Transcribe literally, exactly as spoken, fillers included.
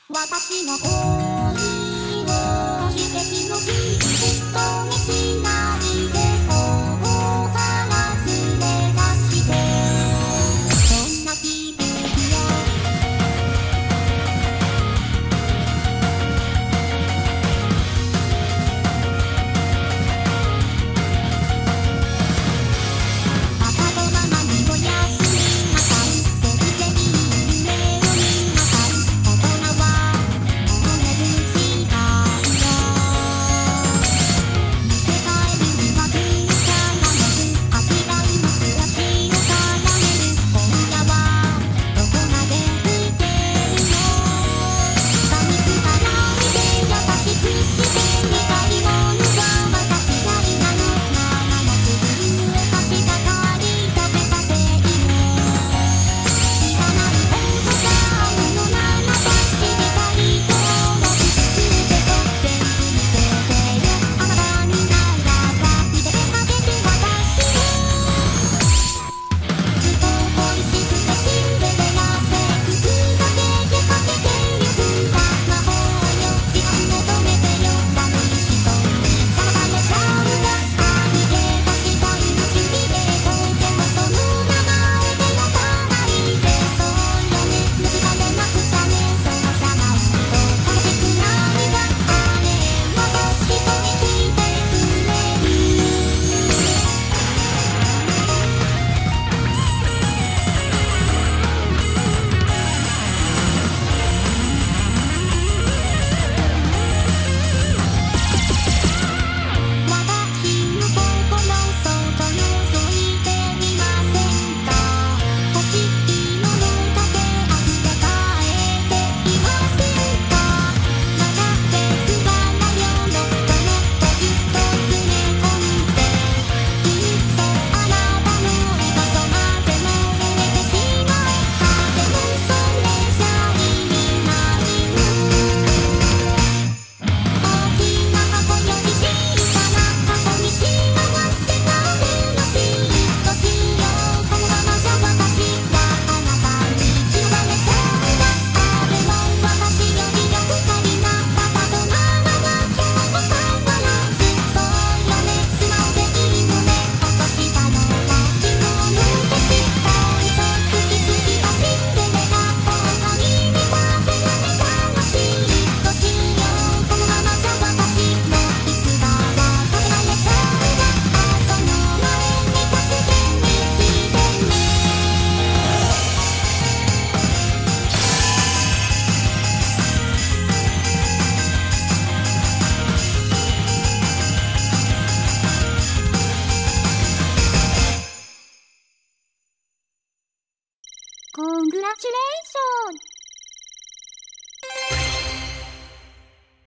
私の恋を奇跡の日とめしないでここから連れ出してそんな気分よパパとママにおやすみなさいせいぜい夢を見なさい大人はもう寝る時間よ見せ替えるにはずっとなめるあちらいます足を絡める今夜はどこまでいけるの噛みつかないで優しくしてみたいものがまた嫌いなのママのつぶ上かしたかり食べたせいね知らない本当があるのならば知りたいと思う全てと全部見せてよあなたにならば見せてあげて私をずっと恋しくてシンデレラセックスだけでかけてゆくわ魔法よ時間求めてよ悪い人にさらされちゃうわ逃げ出したい夢中でとてもその名前で呼ばないでそうよね抜かれなくちゃねそうじゃないと楽しくないわあれ私と生きてくれる私の心そっと覗いてみませんか欲しいものだけ溢れ返っていませんかまだ別がないよどっかもっとぎゅっと詰め込んでいっそあなたの居場所までも埋めてしまおうかでもそれじゃ意味ないの大きな箱より小さな箱に幸せがあるのしどうしようこのままじゃ私はあなたに嫌われちゃうわあでも私よりよく足りなパパとママは今日も変わらずそうよね素直でいいのね落としたのは昨日の景色嘘つきすぎたシンデレラ本当に見たくない楽しいどうしようこのままじゃ私もいつかは食べられちゃうわあその前に助けに来てねコングラチュレーション